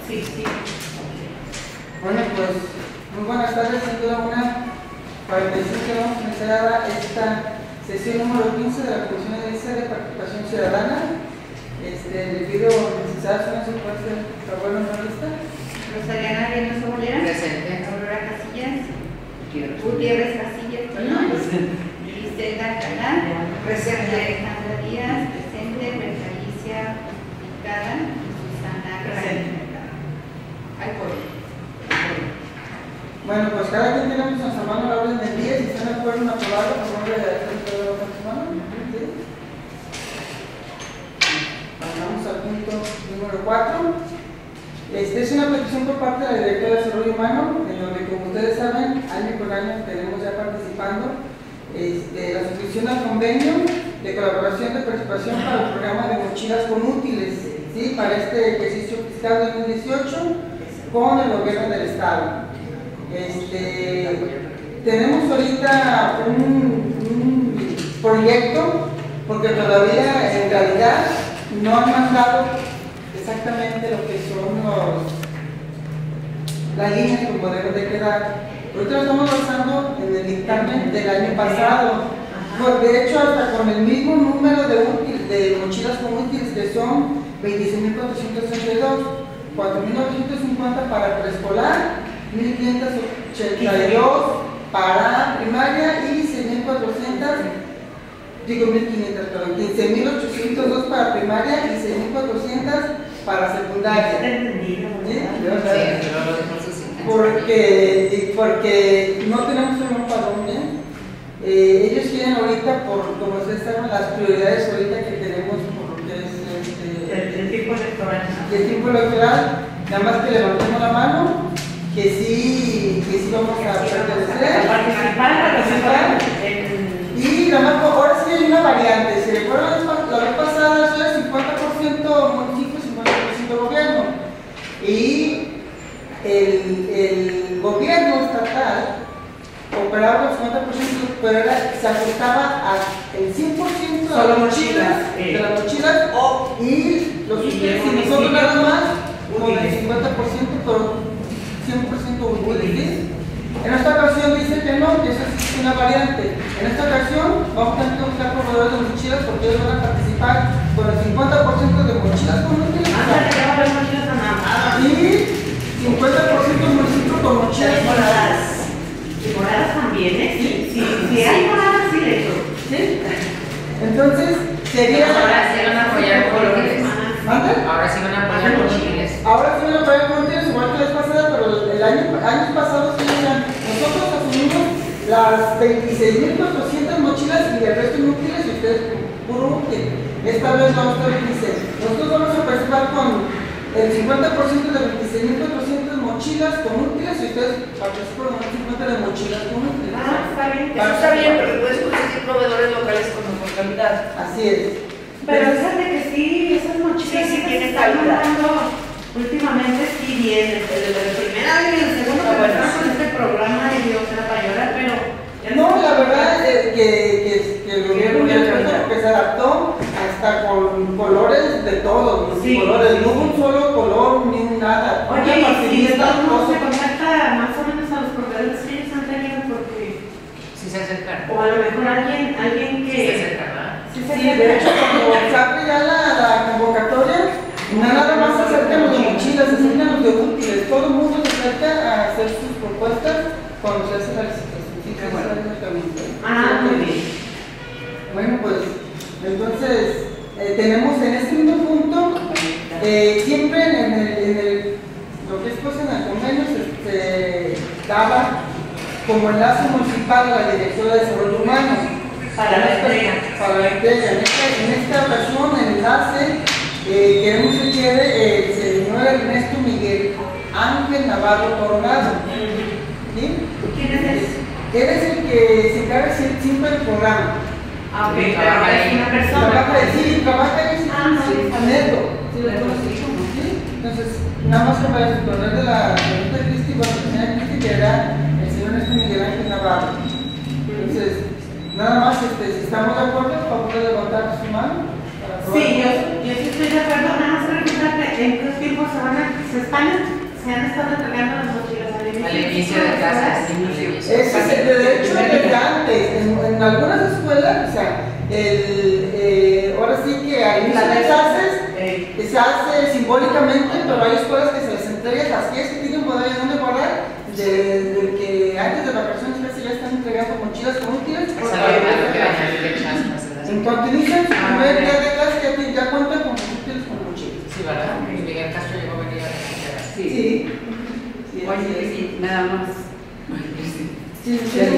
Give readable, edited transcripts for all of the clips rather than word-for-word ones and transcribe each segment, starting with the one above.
Sí, sí. Bueno, pues muy buenas tardes, sin duda una, para decir que vamos a comenzar esta sesión número 15 de la Comisión de Participación Ciudadana. Le pido licenciada su parte de abuelo analista. Rosariana Reynoso Bolera. Presente. Aurora Casillas. Gutiérrez Casillas, perdón. Griselda Canal. Presente. Alejandra Díaz. Presente. Berta Alicia Picada. Susana Presente. Al pueblo. Bueno, pues cada quien tenemos en nuestra mano la orden del día. Si están de acuerdo en aprobarlo, por favor, le agradecemos a todos los hermanos. Pasamos al punto número 4. Es una petición por parte de la Directora de Desarrollo Humano, en donde, como ustedes saben, año con año tenemos ya participando la suscripción al convenio de colaboración de participación para el programa de mochilas con útiles, ¿sí? Para este ejercicio fiscal 2018 con el gobierno del Estado. Tenemos ahorita un proyecto, porque todavía en realidad no han mandado exactamente lo que son las líneas como deben de quedar. Ahorita lo estamos basando en el dictamen del año pasado. De hecho, hasta con el mismo número de mochilas con útiles, que son 26.482, 4.950 para preescolar, 1.582 para primaria y 6.400, digo 1.500, perdón, 15.802 para primaria y 6.400 para secundaria. Porque no tenemos un para dónde. Ellos quieren ahorita, como ustedes saben, las prioridades ahorita que tenemos por lo que es El tiempo electoral. el tiempo electoral, nada más que levantemos la mano, que sí vamos a pertenecer, Participar. Y nada más, ahora sí hay una variante. Si recuerdan, la vez pasada eso era 50% municipio y 50% gobierno. Y el gobierno estatal operaba el 50%, pero se ajustaba al 100% de las mochilas, y los útiles, y nosotros nada más con el 50%, pero 100% útiles. En esta ocasión dice que no, que eso es una variante. En esta ocasión vamos a tener que buscar proveedores de mochilas, porque ellos van a participar con el 50% de mochilas con útiles y 50% municipio con mochilas moradas. Y moradas también, ¿eh? Sí, hay moradas, sí, de hecho. ¿Sí? Entonces, sería. Ahora sí van a apoyar con útiles. ¿Mande? Ahora sí van a apoyar con útiles. Ahora sí van a apoyar con útiles, igual que la vez pasada, pero el años pasados sí eran. Nosotros asumimos las 26.400 mochilas y el resto inútiles, y ustedes puro útil. Esta vez vamos a ver, dice, nosotros vamos a participar con el 50% de 26.400 mochilas con útiles, y ustedes participan con el 50% de mochilas con útiles. Está bien. Eso está bien, pero puedes conseguir proveedores locales con mejor calidad. Así es. Pero fíjate que sí, esas mochilas Sí, que tienen se están calidad. mandando últimamente sí vienen. El de la primera y el segundo que empezaron con este programa y otra para llorar, pero No, la verdad es que el gobierno ya que se adaptó hasta con colores de todos, Sí. colores, no un solo color ni un nada. oye, Una y si partidita, no se cosa. contacta más o menos a los proveedores que ellos han tenido, porque Sí se acercan. o a lo mejor alguien Sí se que acercan, ¿verdad? sí Sí, de hecho, cuando se abre ya la convocatoria, nada más se acercan los de mochilas, se acercan los de útiles, todo el mundo se acerca a hacer sus propuestas cuando se hace la licitación. Sí, Qué bueno. muy bien. Bueno, pues entonces tenemos en este mismo punto, siempre en lo que es pues en el convenio se daba como enlace municipal a la Dirección de Desarrollo Humano Para la entrega. Para la entrega. En esta ocasión el enlace queremos que quede el señor Ernesto Miguel Ángel Navarro Coronado. ¿Sí? ¿Quién es ese? Él es el que se encarga siempre del programa. Ah, ok, Trabaja pero es ahí. una persona. Trabaja ahí, sí, está neto. Sí, lo conocí. ¿Sí? Entonces, nada más que para exponer de la señorita Cristi, bueno, la señora Cristi, que era el señor Ernesto Miguel Ángel Navarro. Entonces, nada más, si estamos de acuerdo, por favor de levantar su mano. Sí, yo sí estoy de acuerdo, nada más recordarte, en qué tiempo se han estado entregando las mochilas Al inicio de clases. Ese es de hecho desde antes. En algunas escuelas, o sea, ahora sí que al inicio de clases se hace simbólicamente, pero hay escuelas que se les entrega las que tienen poder y dónde guardar, desde que antes de vacaciones casi ya están entregando mochilas con útiles. En cuanto inician su primer día de clase ya cuentan con útiles con mochilas. Sí, ¿verdad? Miguel Castro llegó a venir a la Sí. Oye, sí, nada más. Sí.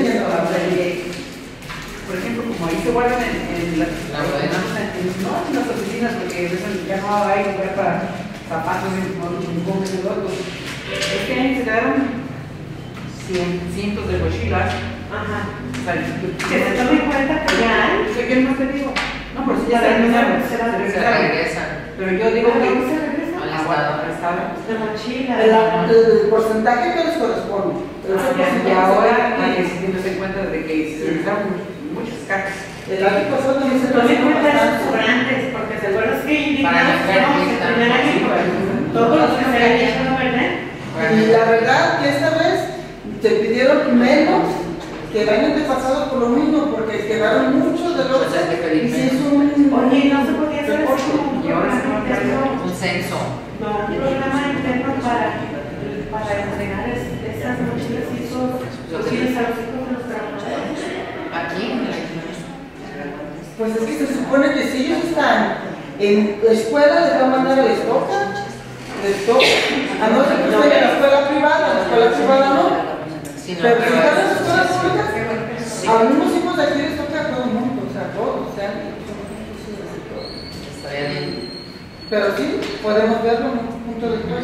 Por ejemplo, como ahí se guardan en las oficinas, porque ya no hay lugar para zapatos en otros. Este año se quedaron cientos de mochilas. Ajá. O sea, Que se tome en cuenta que ya hay. ¿Qué más te digo? No, pero sí ya se regresaron. Pero yo digo que se regresa al estado. de mochila. El porcentaje que les corresponde. y ahora teniéndose en cuenta de que se regresaron muchas cajas. El año pasado también se Tome en cuenta esos bastante. sobrantes, porque se acuerdan que Para indignados la éramos el carpeta. primer año con todos los que se habían echado a perder. Y la verdad que esta vez te pidieron menos que el año pasado por lo mismo, porque quedaron muchos de los y se hizo un Oye, no se podía hacer así como un Y ahora se programa va a interno. Un censo. No, un programa interno para entregar esas mochilas y esos útiles a los hijos de los trabajadores. Aquí en el pues es que se supone que si ellos están en la escuela les va a mandar a les toca, a no ser que estén en la escuela privada no. Si no, Pero si pero están en las escuelas públicas, sí. a los mismos hijos de aquí les toca a todo el mundo, o sea, a todos, o sea, estaría bien. pero sí, podemos verlo en un punto de vista.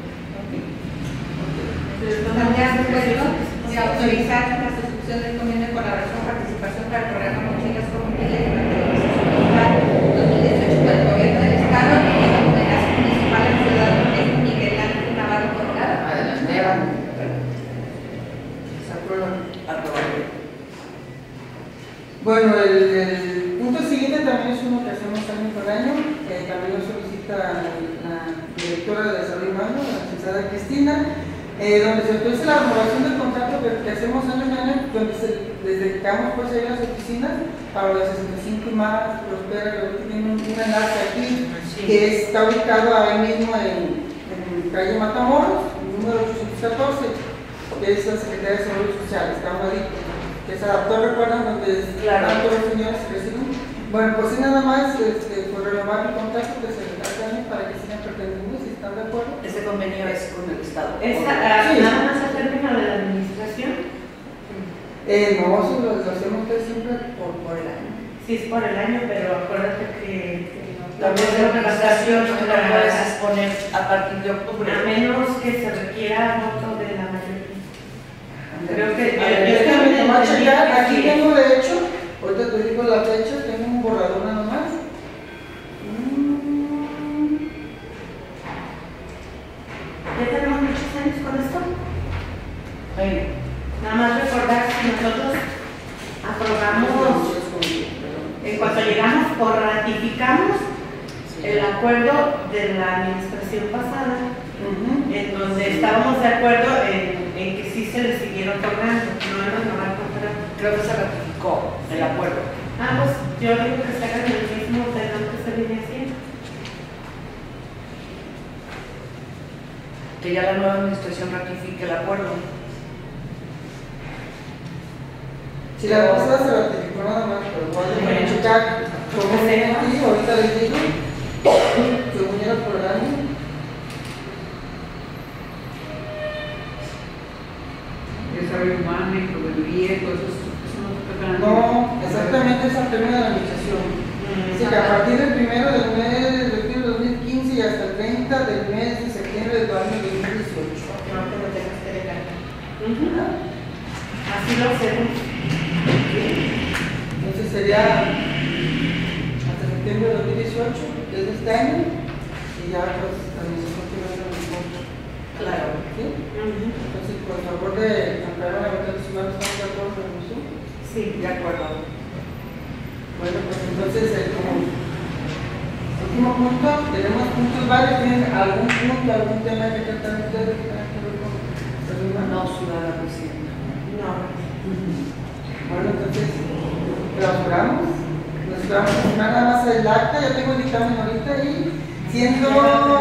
Se autorizar la suscripción del convenio de colaboración y participación para el programa Mochilas Comunitarias de Mantenimiento Social 2018 para el Gobierno del Estado y la Comunidad Municipal de Ciudad de Miguel Ángel Navarro Colorado. Adelante. Bueno, el punto siguiente también es uno que hacemos año por año, que también lo solicita la directora de Desarrollo Humano, la licenciada Cristina, donde se autoriza la renovación del contrato que hacemos año en año, donde les dedicamos pues ahí las oficinas para los 65 y más, Prospera, que tiene un enlace aquí, que está ubicado ahí mismo en calle Matamoros, número 814, que es la Secretaría de Seguridad Social, está un ladito, que se adaptó, recuerdan, donde están todos los señores que reciben. Bueno, pues sí, nada más por renovar el contrato que se les hace año para que sigan pretendiendo, si están de acuerdo. Ese convenio es con el Estado. Sí. Nada más al término de la administración. No, eso lo hacemos que siempre Por el año. Sí, es por el año, pero acuérdate que También de organización no la puedes exponer a partir de octubre. a menos que se requiera voto de la mayoría. Creo que aquí tengo de hecho, ahorita te digo la fecha, tengo un borrador nada más. Ya tenemos muchos años con esto. Nada más recordar que nosotros aprobamos, en cuanto llegamos o ratificamos el acuerdo de la administración pasada, en donde estábamos de acuerdo en que sí se le siguieron otorgando, no en renovar el contrato. Creo que se ratificó el acuerdo. Pues yo digo que se hagan el mismo tenor que se viene haciendo. Que ya la nueva administración ratifique el acuerdo. Si la pasada se ratificó nada más, pero voy a checar cómo viene aquí, ahorita les digo, según era por el año. Desarrollo humano, proveeduría, todo eso no se tocan. No, exactamente es al término de la administración. Dice que a partir del 1 del mes de octubre de 2015 y hasta el 30 del mes de septiembre del año 2018. No te lo tengas que dejar. Así lo hacemos. Entonces sería hasta septiembre de 2018, desde este año, y ya pues la administración tiene un punto. Claro. ¿Sí? Entonces, por favor de ampliar la voluntad de sus manos, ¿estamos de acuerdo con eso? Sí, De acuerdo. Bueno, pues entonces, como último punto, tenemos puntos varios. ¿Tienen algún punto, algún tema que tratar ustedes? No, ciudadana presidenta. No. Bueno, entonces, clausuramos. Nos vamos a firmar nada más el acta. Yo tengo el dictamen ahorita y siendo